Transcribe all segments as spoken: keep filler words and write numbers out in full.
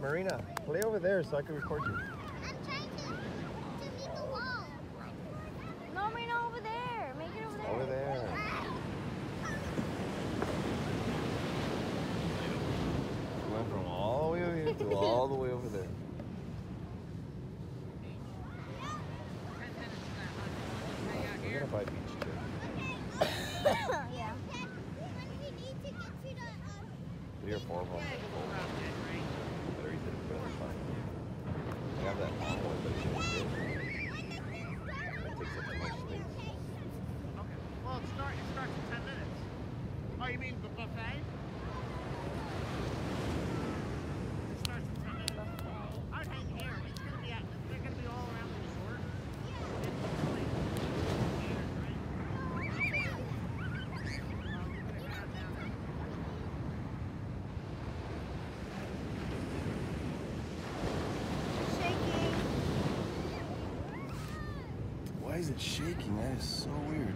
Marina, play over there so I can record you. I'm trying to, to make a wall. No, Marina, over there. Make it over there. Over there. We went from all the way over here to all the way over there. We're gonna buy beach chair. Yeah. Three or four of them. Better eat it, better fine. I have that long one, but it's good. That takes up too much space. Okay. Well, it, start, it starts in ten minutes. Oh, you mean the buffet? It starts in ten minutes. I would hang here. It's gonna be at, they're gonna be all around the resort. It's like theaters, right? Um, we're gonna have down there. Why is it shaking? That is so weird.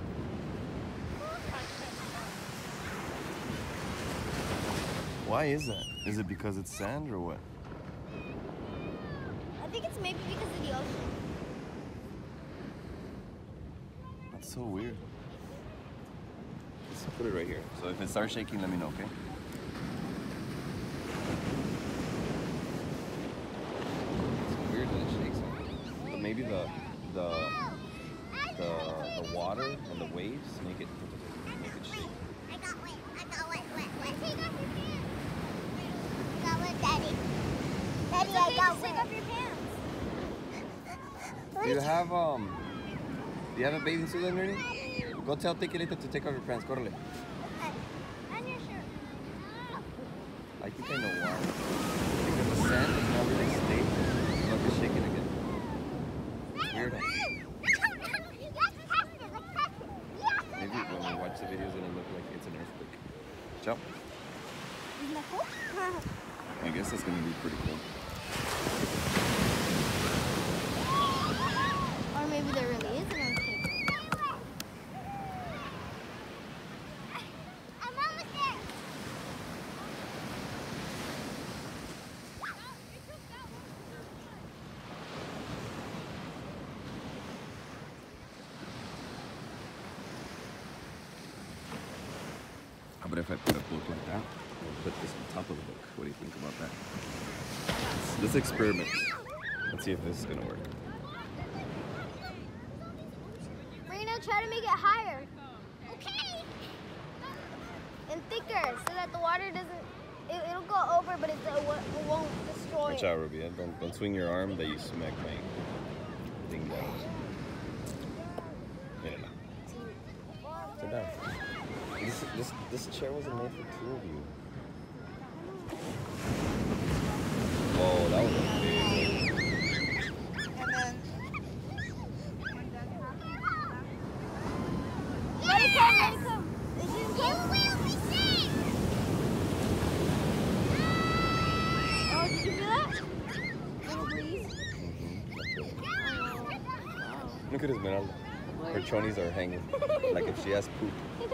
Why is that? Is it because it's sand or what? I think it's maybe because of the ocean. That's so weird. Let's put it right here. So if it starts shaking, let me know, okay? It's weird that it shakes. But maybe the the the the water and the waves make it make it shake. I got wet. I got wet, wet, wet. Take off your pants. I got wet, Daddy. Daddy, I got wet. Take off your pants. Do you have um? Do you have a bathing suit on already? Go tell Tequilita to take off your pants. Correle. And your shirt. I think I know why. Because the sand is not really stable. It's not just shaking again. Weird. Maybe when we watch the videos it'll look like it's an earthquake. Ciao. Isn't that cool? I guess that's gonna be pretty cool. Or maybe there really is an earthquake. I'm almost there. How about if I put a book like that? I'll put this on top of the book. What do you think about that? Let's, let's experiment. Let's see if this is gonna work. Marina, try to make it higher. Okay. And thicker, so that the water doesn't. It, it'll go over, but it, it won't destroy Watch it. out, Ruby. Don't, don't swing your arm that you smack my thing down. Mira. Sit down. This, this, this chair wasn't made for two of you. Whoa, that was a big And then. Let it come, let it come. It didn't come. Will be safe. Oh, did you feel that? Little breeze. Mm-hmm. Look at Esmeralda. Her chonies are hanging, like if she has poop.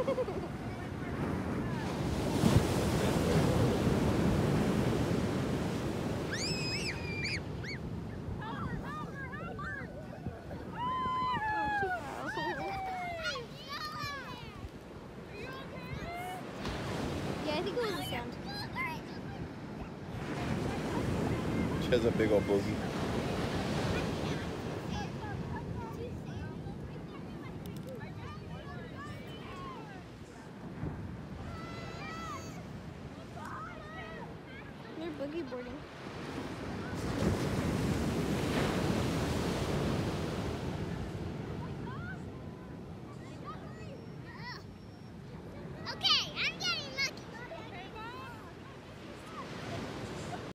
Yeah, I think it was the sound. She has a big old boogie. They're boogie boarding.